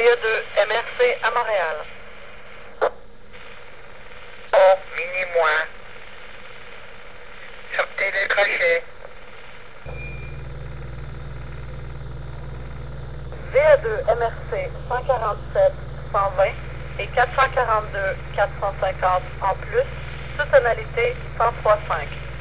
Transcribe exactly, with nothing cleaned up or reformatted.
V A deux M R C à Montréal. Oh, mini-moi. Sortez le crochet. V A deux M R C cent quarante-sept cent vingt et quatre cent quarante-deux quatre cent cinquante en plus, sous tonalité cent trois virgule cinq.